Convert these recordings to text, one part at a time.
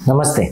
नमस्ते।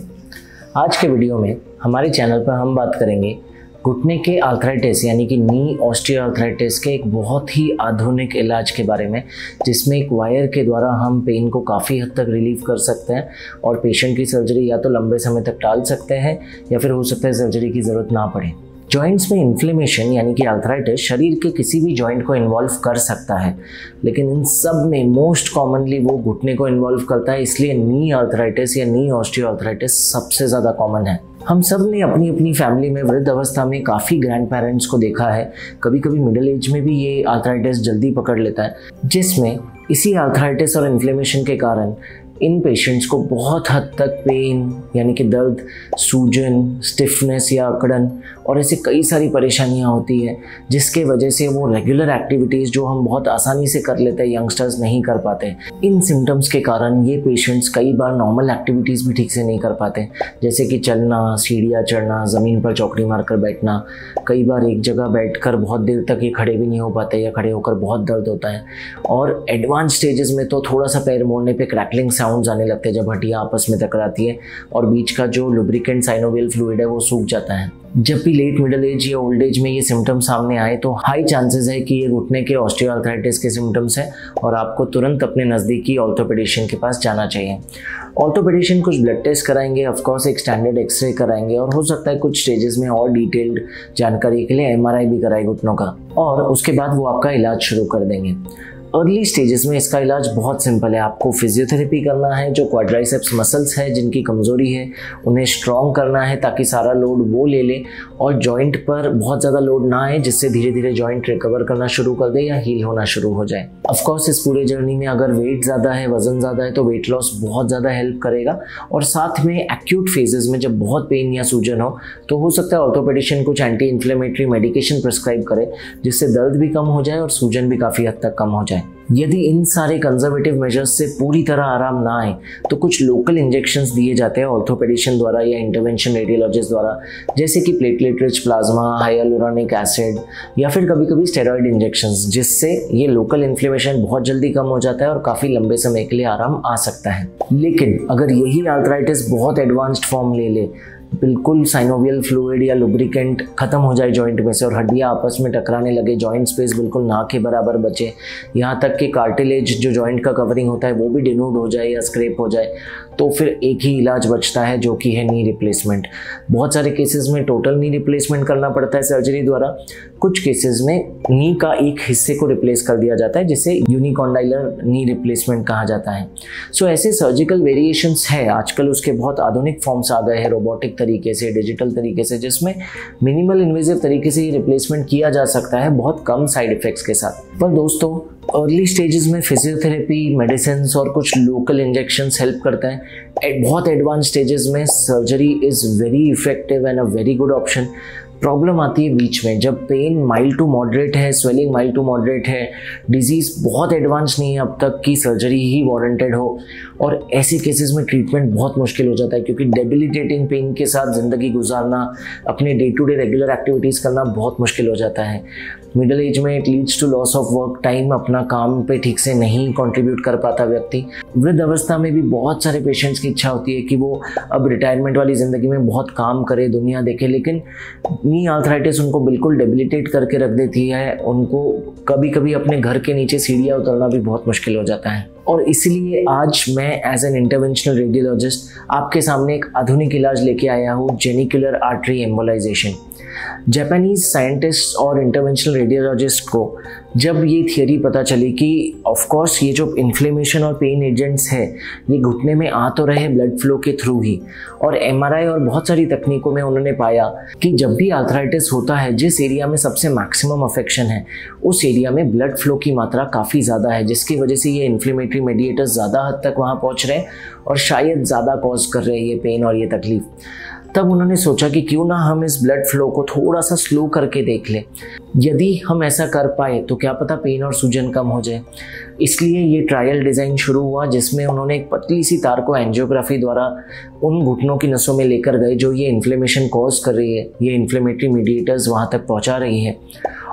आज के वीडियो में हमारे चैनल पर हम बात करेंगे घुटने के आर्थराइटिस यानी कि नी ऑस्टियोआर्थराइटिस के एक बहुत ही आधुनिक इलाज के बारे में, जिसमें एक वायर के द्वारा हम पेन को काफ़ी हद तक रिलीव कर सकते हैं और पेशेंट की सर्जरी या तो लंबे समय तक टाल सकते हैं या फिर हो सकता है सर्जरी की ज़रूरत ना पड़े। जॉइंट्स में इन्फ्लेमेशन यानी कि आर्थराइटिस शरीर के किसी भी जॉइंट को इन्वॉल्व कर सकता है, लेकिन इन सब में मोस्ट कॉमनली वो घुटने को इन्वॉल्व करता है, इसलिए नी आर्थराइटिस या नी ऑस्टियोआर्थराइटिस सबसे ज़्यादा कॉमन है। हम सब ने अपनी अपनी फैमिली में वृद्ध अवस्था में काफ़ी ग्रैंड पेरेंट्स को देखा है, कभी कभी मिडिल एज में भी ये आर्थराइटिस जल्दी पकड़ लेता है, जिसमें इसी आर्थराइटिस और इन्फ्लेमेशन के कारण इन पेशेंट्स को बहुत हद तक पेन यानी कि दर्द, सूजन, स्टिफनेस या अकड़न और ऐसे कई सारी परेशानियां होती है, जिसके वजह से वो रेगुलर एक्टिविटीज़ जो हम बहुत आसानी से कर लेते हैं यंगस्टर्स नहीं कर पाते। इन सिम्टम्स के कारण ये पेशेंट्स कई बार नॉर्मल एक्टिविटीज़ भी ठीक से नहीं कर पाते, जैसे कि चलना, सीढ़ियाँ चढ़ना, ज़मीन पर चौकड़ी मारकर बैठना। कई बार एक जगह बैठकर बहुत देर तक ये खड़े भी नहीं हो पाते या खड़े होकर बहुत दर्द होता है। और एडवांस स्टेजेस में तो थोड़ा सा पैर मोड़ने पे क्रैकलिंग साउंड्स आने लगते हैं जब हड्डियाँ आपस में टकराती है और बीच का जो लुब्रिकेंट साइनोवियल फ्लूइड है वो सूख जाता है। जब भी लेट मिडिल एज या ओल्ड एज में ये सिम्टम्स सामने आए तो हाई चांसेस है कि ये घुटने के ऑस्टियोआर्थराइटिस के सिम्टम्स हैं और आपको तुरंत अपने नज़दीकी ऑर्थोपेडिशियन के पास जाना चाहिए। ऑर्थोपेडिशियन कुछ ब्लड टेस्ट कराएंगे, ऑफकोर्स एक स्टैंडर्ड एक्सरे कराएंगे और हो सकता है कुछ स्टेजेस में और डिटेल्ड जानकारी के लिए MRI भी कराए घुटनों का, और उसके बाद वो आपका इलाज शुरू कर देंगे। अर्ली स्टेजेस में इसका इलाज बहुत सिंपल है। आपको फिजियोथेरेपी करना है, जो क्वाड्राइसेप्स मसल्स है जिनकी कमज़ोरी है उन्हें स्ट्रॉन्ग करना है ताकि सारा लोड वो ले ले और जॉइंट पर बहुत ज़्यादा लोड ना आए, जिससे धीरे धीरे जॉइंट रिकवर करना शुरू कर दे या हील होना शुरू हो जाए। ऑफकोर्स इस पूरे जर्नी में अगर वेट ज़्यादा है, वजन ज़्यादा है तो वेट लॉस बहुत ज़्यादा हेल्प करेगा, और साथ में एक्यूट फेजेस में जब बहुत पेन या सूजन हो तो हो सकता है ऑर्थोपेडिशियन कुछ एंटी इन्फ्लेमेटरी मेडिकेशन प्रिस्क्राइब करे, जिससे दर्द भी कम हो जाए और सूजन भी काफ़ी हद तक कम हो जाए। यदि इन सारे कंजर्वेटिव मेजर्स से पूरी तरह आराम ना आए तो कुछ लोकल इंजेक्शंस दिए जाते हैं ऑर्थोपेडिशियन द्वारा या इंटरवेंशन रेडियोलॉजिस्ट द्वारा, जैसे कि platelet rich plasma, hyaluronic acid या फिर कभी कभी स्टेरॉइड इंजेक्शंस, जिससे ये लोकल इन्फ्लेमेशन बहुत जल्दी कम हो जाता है और काफ़ी लंबे समय के लिए आराम आ सकता है। लेकिन अगर यही आर्थराइटिस बहुत एडवांस्ड फॉर्म ले ले, बिल्कुल साइनोवियल फ्लूइड या लुब्रिकेंट खत्म हो जाए जॉइंट में से और हड्डियाँ आपस में टकराने लगे, जॉइंट स्पेस बिल्कुल ना के बराबर बचे, यहाँ तक कि कार्टिलेज जो जॉइंट का कवरिंग होता है वो भी डिनूड हो जाए या स्क्रैप हो जाए, तो फिर एक ही इलाज बचता है जो कि है नी रिप्लेसमेंट। बहुत सारे केसेस में टोटल नी रिप्लेसमेंट करना पड़ता है सर्जरी द्वारा, कुछ केसेस में नी का एक हिस्से को रिप्लेस कर दिया जाता है, जिसे यूनिकॉन्डाइलर नी रिप्लेसमेंट कहा जाता है। सो ऐसे सर्जिकल वेरिएशंस है, आजकल उसके बहुत आधुनिक फॉर्म्स आ गए हैं रोबोटिक तरीके से, डिजिटल तरीके से, जिसमें मिनिमल इन्वेजिव तरीके से ये रिप्लेसमेंट किया जा सकता है बहुत कम साइड इफेक्ट्स के साथ। पर दोस्तों, अर्ली स्टेजेस में फिजियोथेरेपी, मेडिसिन और कुछ लोकल इंजेक्शंस हेल्प करते हैं। बहुत एडवांस स्टेजेस में surgery is very effective and a very good option. Problem आती है बीच में, जब पेन माइल्ड टू मॉडरेट है, स्वेलिंग माइल्ड टू मॉडरेट है, डिजीज़ बहुत एडवांस नहीं है अब तक कि सर्जरी ही वारंटेड हो, और ऐसे केसेस में ट्रीटमेंट बहुत मुश्किल हो जाता है, क्योंकि डेबिलिटेटिंग पेन के साथ ज़िंदगी गुजारना, अपने day to day regular activities करना बहुत मुश्किल हो जाता है। मिडिल एज में it leads to loss of work time, अपना काम पे ठीक से नहीं कंट्रीब्यूट कर पाता व्यक्ति। वृद्ध अवस्था में भी बहुत सारे पेशेंट्स की इच्छा होती है कि वो अब रिटायरमेंट वाली ज़िंदगी में बहुत काम करे, दुनिया देखे, लेकिन नी आर्थराइटिस उनको बिल्कुल डेबिलिटेट करके रख देती है। उनको कभी कभी अपने घर के नीचे सीढ़ियाँ उतरना भी बहुत मुश्किल हो जाता है, और इसलिए आज मैं एज एन इंटरवेंशनल रेडियोलॉजिस्ट आपके सामने एक आधुनिक इलाज लेके आया हूँ, genicular artery embolisation. Japanese scientist और इंटरवेंशनल रेडियोलॉजिस्ट को जब ये थियरी पता चली कि ऑफकोर्स ये जो इन्फ्लेमेशन और पेन एजेंट्स है ये घुटने में आ तो रहे ब्लड फ्लो के थ्रू ही, और MRI और बहुत सारी तकनीकों में उन्होंने पाया कि जब भी आर्थराइटिस होता है, जिस एरिया में सबसे मैक्सिमम अफेक्शन है उस एरिया में ब्लड फ्लो की मात्रा काफ़ी ज़्यादा है, जिसकी वजह से ये इन्फ्लेमेटरी मेडिएटर्स ज़्यादा हद तक वहाँ पहुँच रहे हैं और शायद ज़्यादा कॉज कर रहे हैं ये पेन और ये तकलीफ। तब उन्होंने सोचा कि क्यों ना हम इस ब्लड फ्लो को थोड़ा सा स्लो करके देख लें। यदि हम ऐसा कर पाए तो क्या पता पेन और सूजन कम हो जाए। इसलिए ये ट्रायल डिज़ाइन शुरू हुआ, जिसमें उन्होंने एक पतली सी तार को एंजियोग्राफी द्वारा उन घुटनों की नसों में लेकर गए जो ये इन्फ्लेमेशन कॉज कर रही है, ये इन्फ्लेमेटरी मीडिएटर्स वहाँ तक पहुँचा रही है,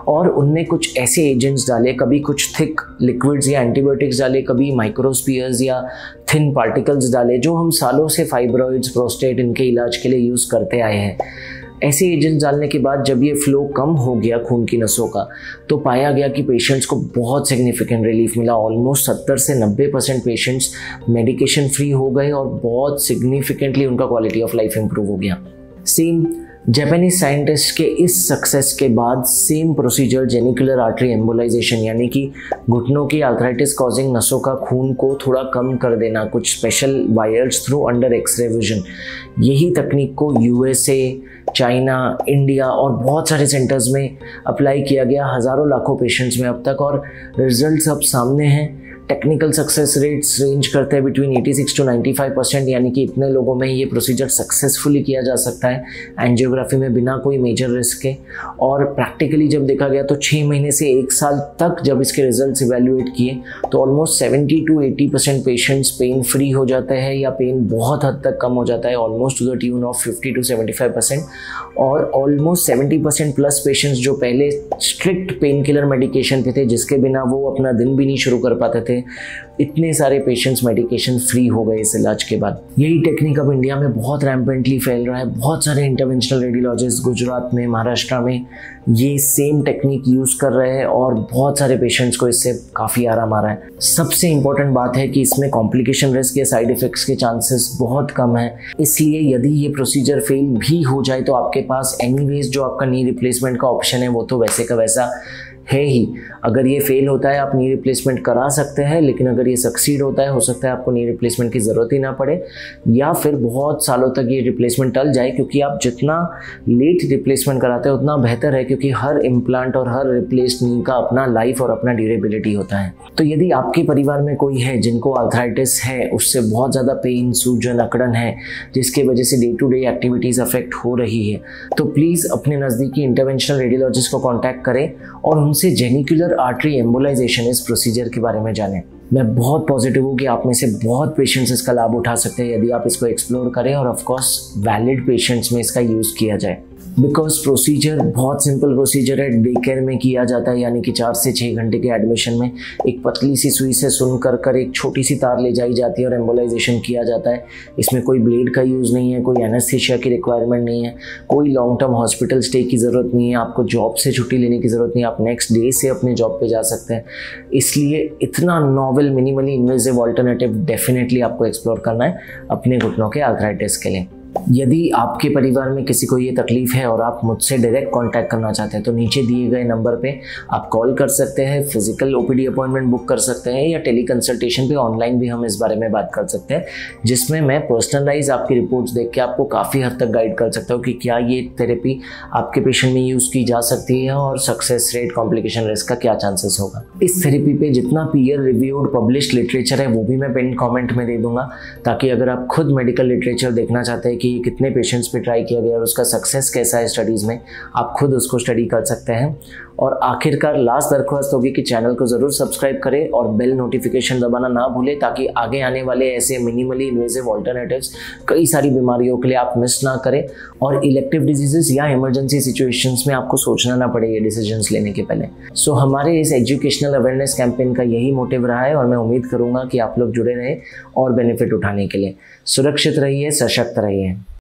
और उनमें कुछ ऐसे एजेंट्स डाले, कभी कुछ थिक लिक्विड्स या एंटीबायोटिक्स डाले, कभी माइक्रोस्फीयर्स या थिन पार्टिकल्स डाले, जो हम सालों से फाइब्रॉइड्स, प्रोस्टेट, इनके इलाज के लिए यूज़ करते आए हैं। ऐसे एजेंट्स डालने के बाद जब ये फ्लो कम हो गया खून की नसों का, तो पाया गया कि पेशेंट्स को बहुत सिग्निफिकेंट रिलीफ मिला। ऑलमोस्ट 70 से 90% पेशेंट्स मेडिकेशन फ्री हो गए और बहुत सिग्निफिकेंटली उनका क्वालिटी ऑफ लाइफ इंप्रूव हो गया। सेम जापानीज साइंटिस्ट के इस सक्सेस के बाद same procedure genicular artery embolisation, यानी कि घुटनों की आर्थराइटिस कॉजिंग नसों का खून को थोड़ा कम कर देना कुछ special wires through under x ray vision, यही तकनीक को यूएसए, चाइना, इंडिया और बहुत सारे सेंटर्स में अप्लाई किया गया, हज़ारों लाखों पेशेंट्स में अब तक, और रिजल्ट्स अब सामने हैं। टेक्निकल सक्सेस रेट्स रेंज करते हैं बिटवीन 86 to 95%, यानी कि इतने लोगों में ये प्रोसीजर सक्सेसफुली किया जा सकता है एंजियोग्राफी में बिना कोई मेजर रिस्क के। और प्रैक्टिकली जब देखा गया तो 6 महीने से 1 साल तक जब इसके रिजल्ट्स इवेल्युएट किए तो almost 70 to 80% patients pain free हो जाते हैं या पेन बहुत हद तक कम हो जाता है, almost to the tune of 50 to 75%। और ऑलमोस्ट 70% प्लस पेशेंट्स जो पहले स्ट्रिक्ट पेन किलर मेडिकेशन पे थे, जिसके बिना वो अपना दिन भी नहीं शुरू कर पाते थे, इतने सारे पेशेंट्स मेडिकेशन फ्री हो गए इस इलाज के बाद। यही टेक्निक अब इंडिया में बहुत रैम्पेंटली फैल रहा है। बहुत सारे इंटरवेंशनल रेडियोलॉजिस्ट गुजरात में, महाराष्ट्र में ये सेम टेक्निक यूज़ कर रहे हैं और बहुत सारे पेशेंट्स को इससे काफ़ी आराम आ रहा है। सबसे इम्पॉर्टेंट बात है कि इसमें कॉम्प्लिकेशन रिस्क या साइड इफ़ेक्ट्स के चांसेस बहुत कम है, इसलिए यदि ये प्रोसीजर फेल भी हो जाए तो आपके पास एनीवेज जो आपका नी रिप्लेसमेंट का ऑप्शन है वो तो वैसे का वैसा है ही। अगर ये फेल होता है आप नी रिप्लेसमेंट करा सकते हैं, लेकिन अगर ये सक्सीड होता है हो सकता है आपको नी रिप्लेसमेंट की ज़रूरत ही ना पड़े, या फिर बहुत सालों तक ये रिप्लेसमेंट टल जाए, क्योंकि आप जितना लेट रिप्लेसमेंट कराते हैं उतना बेहतर है, क्योंकि हर इम्प्लांट और हर रिप्लेस्ड नी का अपना लाइफ और अपना ड्यूरेबिलिटी होता है। तो यदि आपके परिवार में कोई है जिनको आर्थराइटिस है, उससे बहुत ज़्यादा पेन, सूजन, अकड़न है, जिसके वजह से day to day activities affect हो रही है, तो प्लीज़ अपने नज़दीकी इंटरवेंशनल रेडियोलॉजिस्ट को कॉन्टैक्ट करें और उनसे जेनिकुलर आर्टरी एम्बोलाइजेशन इस प्रोसीजर के बारे में जानें। मैं बहुत पॉजिटिव हूँ कि आप में से बहुत पेशेंट्स इसका लाभ उठा सकते हैं यदि आप इसको एक्सप्लोर करें और ऑफ कोर्स वैलिड पेशेंट्स में इसका यूज़ किया जाए। बिकॉज प्रोसीजर बहुत सिंपल प्रोसीजर है, डे केयर में किया जाता है, यानी कि 4 से 6 घंटे के एडमिशन में एक पतली सी सुई से सुन कर एक छोटी सी तार ले जाई जाती है और एम्बोलाइजेशन किया जाता है। इसमें कोई ब्लेड का यूज़ नहीं है, कोई एनेस्थीसिया की रिक्वायरमेंट नहीं है, कोई लॉन्ग टर्म हॉस्पिटल स्टे की ज़रूरत नहीं है, आपको जॉब से छुट्टी लेने की ज़रूरत नहीं है, आप नेक्स्ट डे से अपने जॉब पे जा सकते हैं। इसलिए इतना novel minimally invasive alternative definitely आपको एक्सप्लोर करना है अपने घुटनों के आर्थराइटिस के लिए। यदि आपके परिवार में किसी को ये तकलीफ है और आप मुझसे डायरेक्ट कांटेक्ट करना चाहते हैं तो नीचे दिए गए नंबर पे आप कॉल कर सकते हैं, फिजिकल ओपीडी अपॉइंटमेंट बुक कर सकते हैं, या टेली कंसल्टेशन पे ऑनलाइन भी हम इस बारे में बात कर सकते हैं, जिसमें मैं पर्सनलाइज आपकी रिपोर्ट्स देख के आपको काफ़ी हद तक गाइड कर सकता हूँ कि क्या ये थेरेपी आपके पेशेंट में यूज़ की जा सकती है और सक्सेस रेट, कॉम्प्लिकेशन रिस्क का क्या चांसेस होगा। इस थेरेपी पे जितना पीयर रिव्यूड पब्लिश्ड लिटरेचर है वो भी मैं पिन कॉमेंट में दे दूंगा, ताकि अगर आप खुद मेडिकल लिटरेचर देखना चाहते हैं कि कितने पेशेंट्स पे ट्राई किया गया और उसका सक्सेस कैसा है स्टडीज़ में, आप खुद उसको स्टडी कर सकते हैं। और आखिरकार लास्ट दरख्वास्त होगी कि चैनल को ज़रूर सब्सक्राइब करें और बेल नोटिफिकेशन दबाना ना भूलें, ताकि आगे आने वाले ऐसे मिनिमली इन्वेजिव ऑल्टरनेटिव्स कई सारी बीमारियों के लिए आप मिस ना करें और इलेक्टिव डिजीजेस या इमरजेंसी सिचुएशंस में आपको सोचना ना पड़े ये डिसीजंस लेने के पहले। सो हमारे इस एजुकेशनल अवेयरनेस कैंपेन का यही मोटिव रहा है और मैं उम्मीद करूँगा कि आप लोग जुड़े रहें और बेनिफिट उठाने के लिए। सुरक्षित रहिए, सशक्त रहिए।